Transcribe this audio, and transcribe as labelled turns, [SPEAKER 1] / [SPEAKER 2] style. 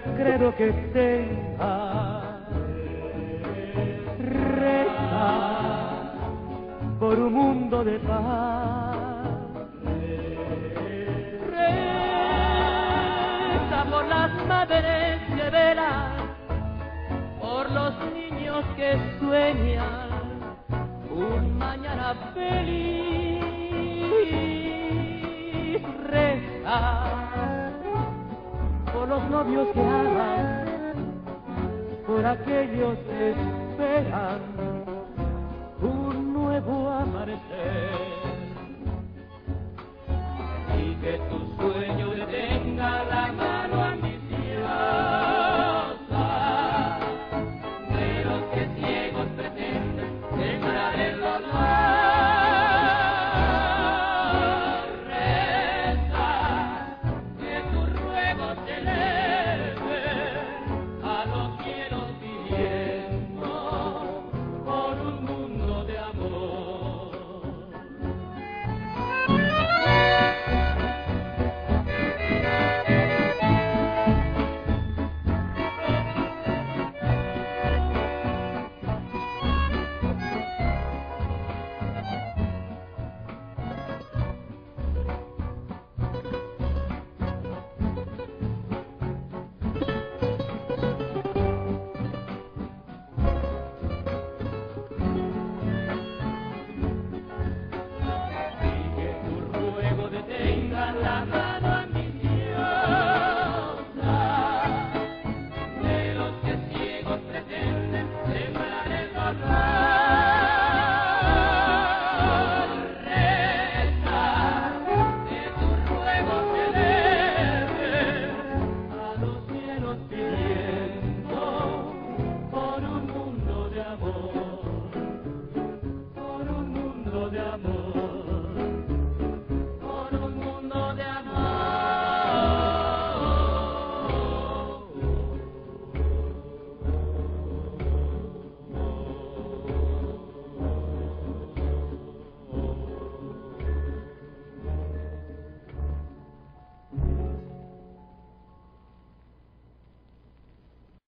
[SPEAKER 1] credo que tenga. Reza por un mundo de paz. Reza por las madres que velan, por los niños que sueñan un mañana feliz. Reza por los novios que aman, por aquellos que esperan un nuevo amanecer, y que tu sueño